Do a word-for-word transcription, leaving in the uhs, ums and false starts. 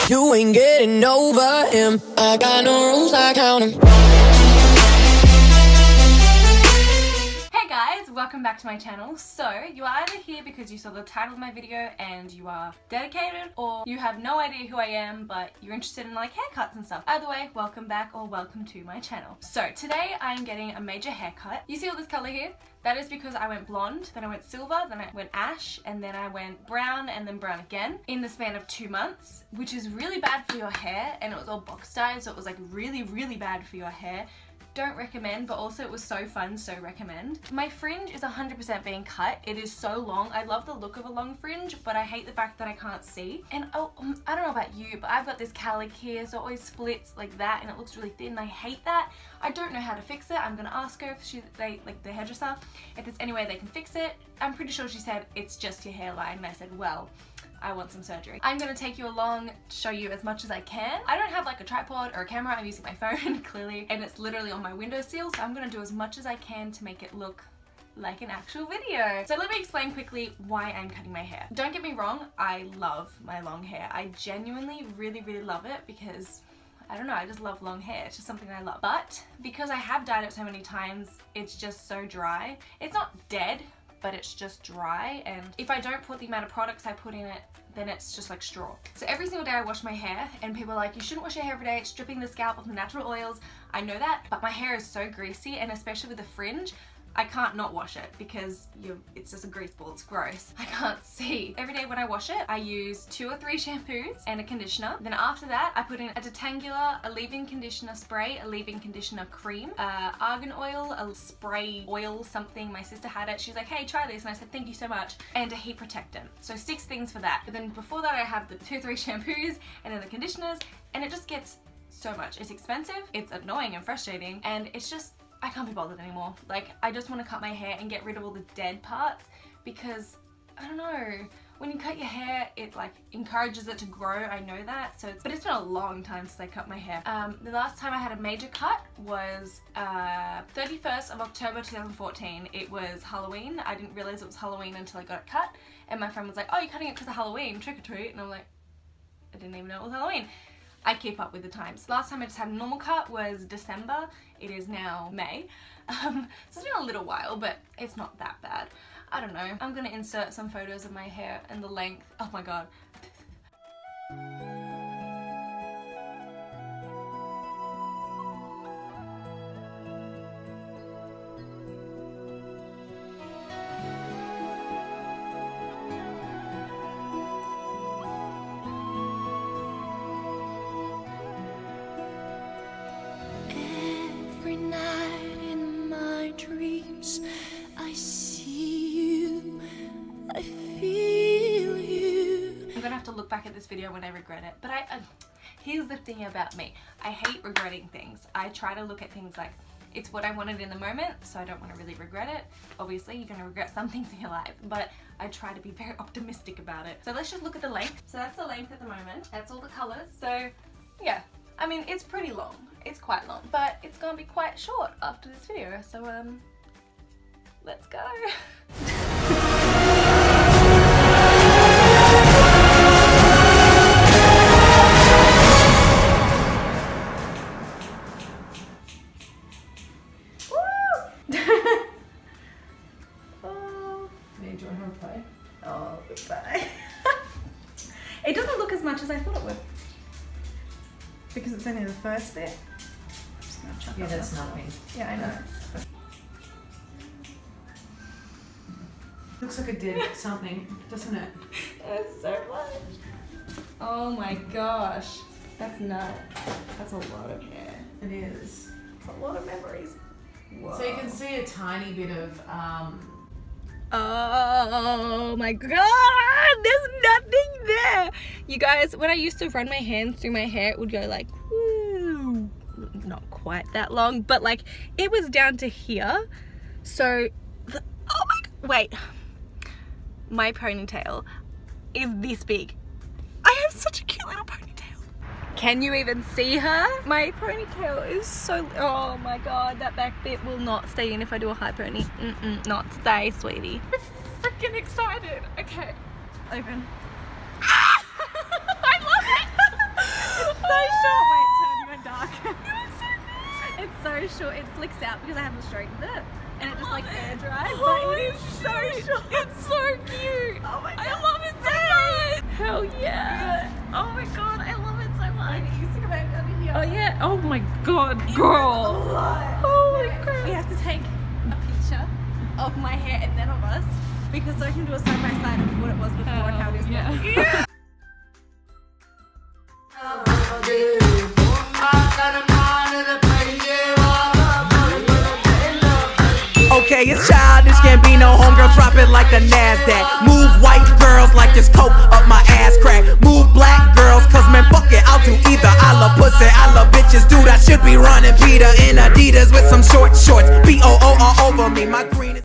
You ain't getting over him. I got no rules, I count them. Welcome back to my channel. So you are either here because you saw the title of my video and you are dedicated, or you have no idea who I am but you're interested in like haircuts and stuff. Either way, welcome back or welcome to my channel. So today I'm getting a major haircut. You see all this color here? That is because I went blonde, then I went silver, then I went ash, and then I went brown and then brown again in the span of two months, which is really bad for your hair, and it was all box dyed, so it was like really really bad for your hair. Don't recommend, but also it was so fun, so recommend. My fringe is one hundred percent being cut. It is so long. I love the look of a long fringe, but I hate the fact that I can't see. And oh, um, I don't know about you, but I've got this cowlick here, so it always splits like that and it looks really thin. I hate that. I don't know how to fix it. I'm gonna ask her if she, they, like the hairdresser, if there's any way they can fix it. I'm pretty sure she said it's just your hairline, and I said, well, I want some surgery. I'm gonna take you along to show you as much as I can. I don't have like a tripod or a camera, I'm using my phone clearly, and it's literally on my windowsill, so I'm gonna do as much as I can to make it look like an actual video. So let me explain quickly why I'm cutting my hair. Don't get me wrong, I love my long hair. I genuinely really really love it because I don't know, I just love long hair. It's just something I love. But because I have dyed it so many times, it's just so dry. It's not dead, but it's just dry, and if I don't put the amount of products I put in it, then it's just like straw. So every single day I wash my hair, and people are like, you shouldn't wash your hair every day, it's stripping the scalp of the natural oils. I know that, but my hair is so greasy, and especially with the fringe, I can't not wash it because you it's just a grease ball, it's gross. I can't see. Every day when I wash it, I use two or three shampoos and a conditioner. Then after that, I put in a detangular, a leave-in conditioner spray, a leave-in conditioner cream, uh, argan oil, a spray oil something. My sister had it. She's like, hey, try this. And I said, thank you so much. And a heat protectant. So six things for that. But then before that, I have the two, three shampoos and then the conditioners, and it just gets so much. It's expensive, it's annoying and frustrating, and it's just, I can't be bothered anymore. Like, I just want to cut my hair and get rid of all the dead parts because, I don't know, when you cut your hair, it like encourages it to grow, I know that. So, it's, but it's been a long time since I cut my hair. Um, the last time I had a major cut was uh, thirty-first of October two thousand fourteen. It was Halloween. I didn't realize it was Halloween until I got it cut. And my friend was like, oh, you're cutting it because of Halloween, trick or treat. And I'm like, I didn't even know it was Halloween. I keep up with the times. Last time I just had a normal cut was December. It is now May. Um, so it's been a little while, but it's not that bad. I don't know. I'm gonna insert some photos of my hair and the length. Oh my god. I see you, I feel you. I'm gonna have to look back at this video when I regret it, but I, uh, here's the thing about me. I hate regretting things. I try to look at things like it's what I wanted in the moment, so I don't want to really regret it. Obviously, you're gonna regret some things in your life, but I try to be very optimistic about it. So let's just look at the length. So that's the length at the moment. That's all the colors. So yeah, I mean, it's pretty long. It's quite long, but it's gonna be quite short after this video. So um, let's go. It doesn't look as much as I thought it would because it's only the first bit. I'm just gonna chuck yeah, up that's myself. not me. Yeah, I know. Looks like it did something, doesn't it? It's so much. Oh my gosh, that's nuts. That's a lot of hair. It is. It's a lot of memories. Whoa. So you can see a tiny bit of um, oh my god, there's nothing there. You guys, when I used to run my hands through my hair, it would go like, woo. Not quite that long, but like it was down to here. So, the, oh my god, wait. My ponytail is this big. I have such a cute little ponytail. Can you even see her? My ponytail is so, oh my god, that back bit will not stay in if I do a high pony. Mm-mm, not today, sweetie. I'm freaking excited. Okay, open. I love it. short, it flicks out because I haven't straightened it. And it just like air dried, but it is so short. It's so cute. Oh my god. I love it so much. Hell yeah. Oh my god, I love it so much. It used to go back under here. Oh yeah. Oh my god, girl. Holy crap. We have to take a picture of my hair and then of us because so I can do a side by side of what it was before and how it is now. Yeah. Okay, it's childish, can't be no homegirl, drop it like the NASDAQ. Move white girls like this coke up my ass crack. Move black girls, cause man fuck it, I'll do either. I love pussy, I love bitches, dude, I should be running Peter in Adidas with some short shorts. B O O all over me, my green is